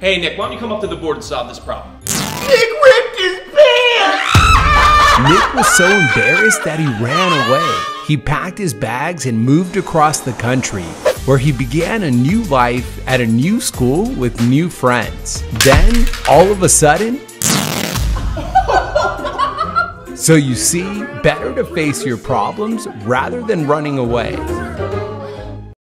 Hey Nick, why don't you come up to the board and solve this problem? Nick ripped his pants! Nick was so embarrassed that he ran away. He packed his bags and moved across the country, where he began a new life at a new school with new friends. Then, all of a sudden, so you see, better to face your problems rather than running away.